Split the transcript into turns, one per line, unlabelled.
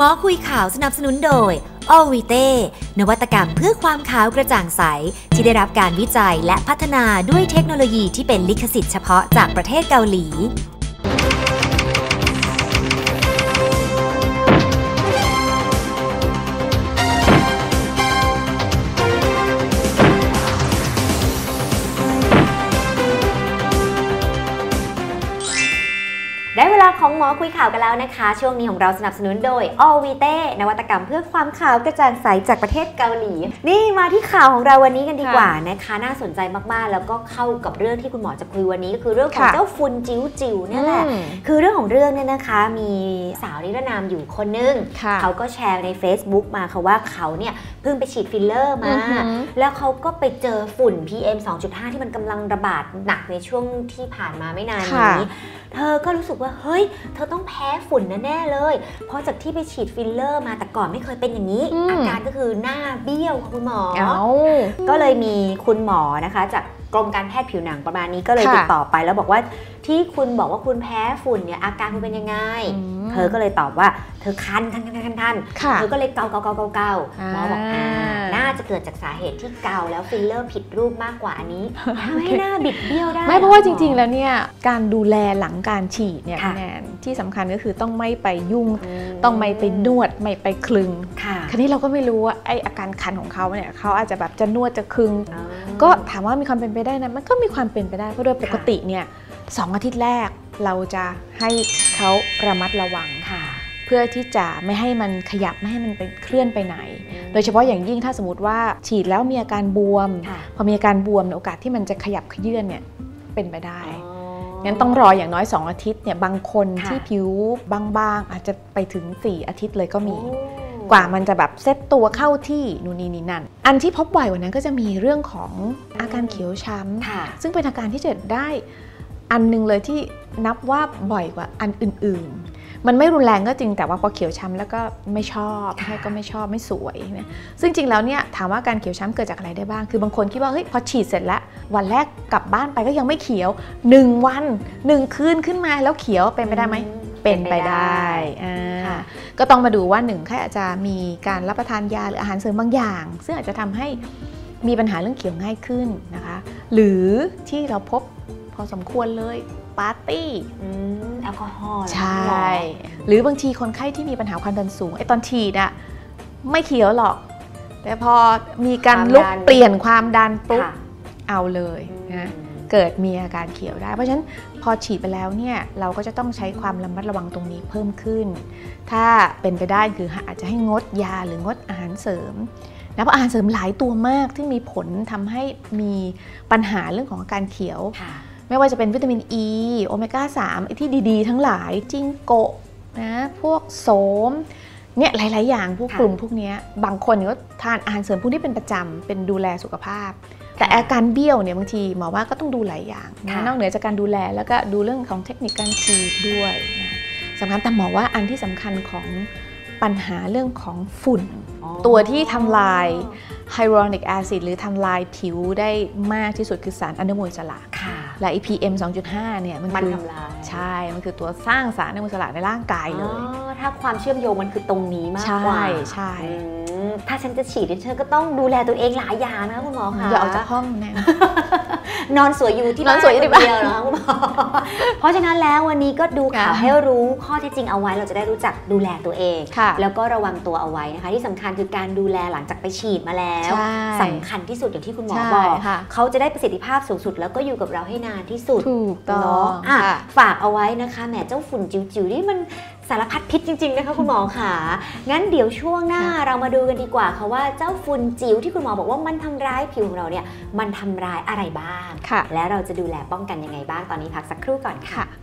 มอคุยข่าวสนับสนุนโดยออวิเต้นวัตกรรมเพื่อความขาวกระจ่างใสที่ได้รับการวิจัยและพัฒนาด้วยเทคโนโลยีที่เป็นลิขสิทธิ์เฉพาะจากประเทศเกาหลีได้เวลาของหมอคุยข่าวกันแล้วนะคะช่วงนี้ของเราสนับสนุนโดยออวิเต้นวัตกรรมเพื่อความขาวกระจ่างใสจากประเทศเกาหลีนี่มาที่ข่าวของเราวันนี้กันดีกว่านะคะน่าสนใจมากๆแล้วก็เข้ากับเรื่องที่คุณหมอจะคุยวันนี้ก็คือเรื่องของเจ้าฝุ่นจิ๋วๆนี่แหละคือเรื่องของเรื่องเนี่ยนะคะมีสาวนิรนามอยู่คนนึงเขาก็แชร์ใน Facebook มาค่ะว่าเขาเนี่ยเพิ่งไปฉีดฟิลเลอร์มาแล้วเขาก็ไปเจอฝุ่น PM 2.5 ที่มันกำลังระบาดหนักในช่วงที่ผ่านมาไม่นานนี้เธอก็รู้สึกว่าเฮ้ยเธอต้องแพ้ฝุ่นแน่ๆเลยเพราะจากที่ไปฉีดฟิลเลอร์มาแต่ก่อนไม่เคยเป็นอย่างนี้อาการก็คือหน้าเบี้ยวคุณหมอก็เลยมีคุณหมอนะคะจากกรมการแพทย์ผิวหนังประมาณนี้ก็เลยติดต่อไปแล้วบอกว่าที่คุณบอกว่าคุณแพ้ฝุ่นเนี่ยอาการคุณเป็นยังไงเธอก็เลยตอบว่าเธอคันเธอก็เลยเกาหมอบอกน่าจะเกิดจากสาเหตุที่เกาแล้วฟิลเลอร์ผิดรูปมากกว่าอันนี้ทำให้หน้าบิดเบี้ยวได้
ไม่เพราะว่าจริงๆแล้วเนี่ยการดูแลหลังการฉีดเนี่ยแนนที่สำคัญก็คือต้องไม่ไปยุ่งต้องไม่ไปนวดไม่ไปคลึงคราวนี้เราก็ไม่รู้ว่าไออาการคันของเขาเนี่ยเขาอาจจะแบบจะนวดจะคลึงก็ถามว่ามีความเป็นไปได้นะมันก็มีความเป็นไปได้เพราะโดยปกติเนี่ย2 อาทิตย์แรกเราจะให้เขาระมัดระวังเพื่อที่จะไม่ให้มันขยับไม่ให้มันไปเคลื่อนไปไหนโดยเฉพาะอย่างยิ่งถ้าสมมติว่าฉีดแล้วมีอาการบวมพอมีอาการบวมโอกาสที่มันจะขยับขยื่นเนี่ยเป็นไปได้งั้นต้องรออย่างน้อย2 อาทิตย์เนี่ยบางคนที่ผิวบางๆอาจจะไปถึง4 อาทิตย์เลยก็มีกว่ามันจะแบบเซตตัวเข้าที่นู่นนี่นั่นอันที่พบบ่อยกว่านั้นก็จะมีเรื่องของอาการเขียวช้ำซึ่งเป็นอาการที่จะได้อันนึงเลยที่นับว่าบ่อยกว่าอันอื่นๆมันไม่รุนแรงก็จริงแต่ว่าพอเขียวช้ำแล้วก็ไม่ชอบให้ก็ไม่ชอบไม่สวยนะซึ่งจริงแล้วเนี่ยถามว่าการเขียวช้ำเกิดจากอะไรได้บ้างคือบางคนคิดว่าเฮ้ยพอฉีดเสร็จแล้ววันแรกกลับบ้านไปก็ยังไม่เขียว1 วัน 1 คืนขึ้นมาแล้วเขียวเป็นไปได้ไหมเป็นไปได้ก็ต้องมาดูว่า1อาจจะมีการรับประทานยาหรืออาหารเสริมบางอย่างซึ่งอาจจะทำให้มีปัญหาเรื่องเขียวง่ายขึ้นนะคะหรือที่เราพบพอสมควรเลยปาร์ตี้
แอลกอฮอล์
ใช่หรือบางทีคนไข้ที่มีปัญหาความดันสูงไอ้ตอนฉีดอะไม่เขียวหรอกแต่พอมีการลุกเปลี่ยนความดันปุ๊บเอาเลยนะเกิดมีอาการเขียวได้เพราะฉะนั้นพอฉีดไปแล้วเนี่ยเราก็จะต้องใช้ความระมัดระวังตรงนี้เพิ่มขึ้นถ้าเป็นไปได้คืออาจจะให้งดยาหรืองดอาหารเสริมนะเพราะอาหารเสริมหลายตัวมากที่มีผลทำให้มีปัญหาเรื่องของอาการเขียวไม่ว่าจะเป็นวิตามินอ e, โอเมก้า 3ที่ดีๆทั้งหลายจิงโกะนะพวกโสมเนี่ยหลายๆอย่างพวกกลุ่มพวกนี้บางคนก็ทานอาหารเสริมพวกนี้เป็นประจำเป็นดูแลสุขภาพแต่อาการเบี้ยวเนี่ยบางทีหมอว่าก็ต้องดูหลายอย่างนะนอกเหนือจากการดูแลแล้วก็ดูเรื่องของเทคนิคการฉีดด้วยนะสำคัญแต่หมอว่าอันที่สำคัญของปัญหาเรื่องของฝุ่นตัวที่ทำลายไฮยาลูรอนิกแอซิดหรือทำลายผิวได้มากที่สุดคือสารอนุมูลอิสระและ PM 2.5 เนี่ยมันคือใช่มันคือตัวสร้างสารอนุมูลอิสระในร่างกายเลย
ถ้าความเชื่อมโยงมันคือตรงนี้มากกว่า
ใช่
ถ้าฉันจะฉีดฉันก็ต้องดูแลตัวเองหลายอย่างนะคุณหมอคะ
อย่าออกจากห้องแน่
นอนสวยอยู่ที่บ้านคนเดียวนะคุณหมอเพราะฉะนั้นแล้ววันนี้ก็ดูข่าวให้รู้ข้อเท็จจริงเอาไว้เราจะได้รู้จักดูแลตัวเองแล้วก็ระวังตัวเอาไว้นะคะที่สำคัญคือการดูแลหลังจากไปฉีดมาแล้วสำคัญที่สุดอย่างที่คุณหมอบอกเขาจะได้ประสิทธิภาพสูงสุดแล้วก็อยู่กับเราให้นานที่สุด
ถูกต้อง
ฝากเอาไว้นะคะแหมเจ้าฝุ่นจิ๋วๆนี่มันสารพัดพิษจริงๆนะคะคุณหมอค่ะงั้นเดี๋ยวช่วงหน้าเรามาดูกันดีกว่าค่ะว่าเจ้าฝุ่นจิ๋วที่คุณหมอบอกว่ามันทำร้ายผิวของเราเนี่ยมันทำร้ายอะไรบ้างและเราจะดูแลป้องกันยังไงบ้างตอนนี้พักสักครู่ก่อนค่ะ